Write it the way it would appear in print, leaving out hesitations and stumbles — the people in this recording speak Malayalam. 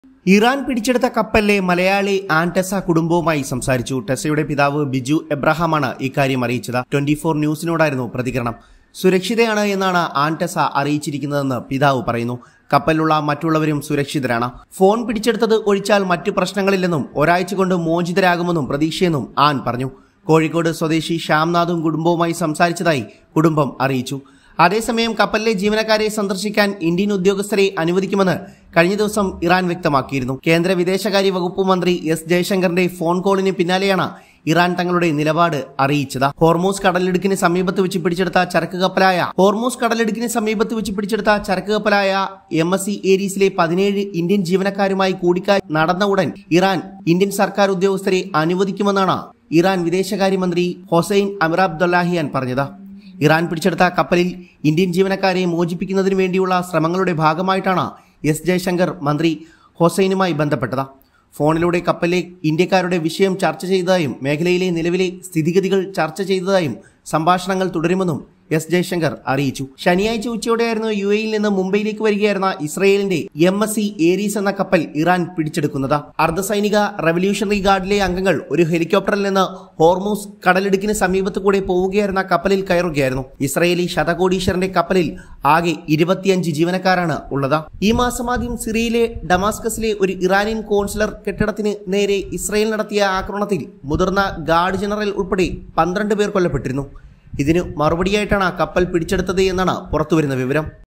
ഇറാൻ പിടിച്ചെടുത്ത കപ്പലിലെ മലയാളി ആൻടെസ കുടുംബവുമായി സംസാരിച്ചു. ടെസയുടെ പിതാവ് ബിജു എബ്രഹാമാണ് ഇക്കാര്യം അറിയിച്ചത്. 24 ന്യൂസിനോടായിരുന്നു പ്രതികരണം. സുരക്ഷിതയാണ് എന്നാണ് ആൻടെസ അറിയിച്ചിരിക്കുന്നതെന്ന് പിതാവ് പറയുന്നു. കപ്പലിലുള്ള മറ്റുള്ളവരും സുരക്ഷിതരാണ്. ഫോൺ പിടിച്ചെടുത്തത് ഒഴിച്ചാൽ മറ്റു പ്രശ്നങ്ങളില്ലെന്നും ഒരാഴ്ച കൊണ്ട് മോചിതരാകുമെന്നും പ്രതീക്ഷയെന്നും ആൻ പറഞ്ഞു. കോഴിക്കോട് സ്വദേശി ശ്യാംനാഥും കുടുംബവുമായി സംസാരിച്ചതായി കുടുംബം അറിയിച്ചു. അതേസമയം കപ്പലിലെ ജീവനക്കാരെ സന്ദർശിക്കാൻ ഇന്ത്യൻ ഉദ്യോഗസ്ഥരെ അനുവദിക്കുമെന്ന് കഴിഞ്ഞ ദിവസം ഇറാൻ വ്യക്തമാക്കിയിരുന്നു. കേന്ദ്ര വിദേശകാര്യ വകുപ്പ് മന്ത്രി എസ് ജയശങ്കറിന്റെ ഫോൺ കോളിന് പിന്നാലെയാണ് ഇറാൻ തങ്ങളുടെ നിലപാട് അറിയിച്ചത്. ഹോർമൂസ് കടലിടുക്കിന് സമീപത്ത് വെച്ച് പിടിച്ചെടുത്ത ചരക്ക് കപ്പലായ MSC ഏരീസിലെ 17 ഇന്ത്യൻ ജീവനക്കാരുമായി കൂടിക്കാഴ്ച നടന്ന ഉടൻ ഇറാൻ ഇന്ത്യൻ സർക്കാർ ഉദ്യോഗസ്ഥരെ അനുവദിക്കുമെന്നാണ് ഇറാൻ വിദേശകാര്യമന്ത്രി ഹൊസൈൻ അമിർ അബ്ദുല്ലാഹിയാൻ പറഞ്ഞത്. ഇറാൻ പിടിച്ചെടുത്ത കപ്പലിൽ ഇന്ത്യൻ ജീവനക്കാരെ മോചിപ്പിക്കുന്നതിനു വേണ്ടിയുള്ള ശ്രമങ്ങളുടെ ഭാഗമായിട്ടാണ് എസ് ജയശങ്കർ മന്ത്രി ഹൊസൈനുമായി ബന്ധപ്പെട്ടത്. ഫോണിലൂടെ കപ്പലിലെ ഇന്ത്യക്കാരുടെ വിഷയം ചർച്ച ചെയ്തതായും മേഖലയിലെ നിലവിലെ സ്ഥിതിഗതികൾ ചർച്ച ചെയ്തതായും സംഭാഷണങ്ങൾ തുടരുമെന്നും എസ് ജയശങ്കർ അറിയിച്ചു. ശനിയാഴ്ച ഉച്ചയോടെയായിരുന്നു UAE-യിൽ നിന്ന് മുംബൈയിലേക്ക് വരികയായിരുന്ന ഇസ്രയേലിന്റെ MSC ഏരീസ് എന്ന കപ്പൽ ഇറാൻ പിടിച്ചെടുക്കുന്നത്. അർദ്ധസൈനിക റവല്യൂഷണറി ഗാർഡിലെ അംഗങ്ങൾ ഒരു ഹെലികോപ്റ്ററിൽ നിന്ന് ഹോർമൂസ് കടലിടുക്കിന് സമീപത്ത് കൂടെ പോവുകയായിരുന്ന കപ്പലിൽ കയറുകയായിരുന്നു. ഇസ്രയേലി ശതകോടീശ്വരന്റെ കപ്പലിൽ ആകെ 25 ജീവനക്കാരാണ് ഉള്ളത്. ഈ മാസം ആദ്യം സിറിയയിലെ ഡമാസ്കസിലെ ഒരു ഇറാനിയൻ കോൺസുലർ കെട്ടിടത്തിന് നേരെ ഇസ്രയേൽ നടത്തിയ ആക്രമണത്തിൽ മുതിർന്ന ഗാർഡ് ജനറൽ ഉൾപ്പെടെ 12 പേർ കൊല്ലപ്പെട്ടിരുന്നു. ഇതിന് മറുപടിയായിട്ടാണ് കപ്പൽ പിടിച്ചെടുത്തത് എന്നാണ് പുറത്തുവരുന്ന വിവരം.